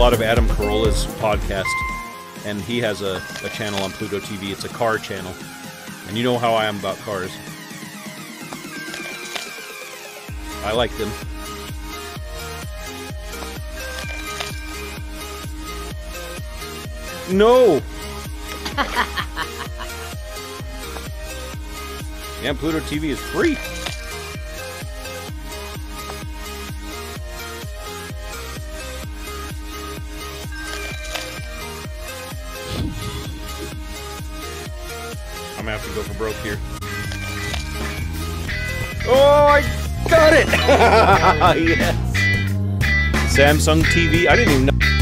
lot of Adam Carolla's podcast, and he has a channel on Pluto TV. It's a car channel, and you know how I am about cars. I like them. No! Yeah, Pluto TV is free. I'm gonna have to go for broke here. Oh, I got it! Yes! Samsung TV. I didn't even know.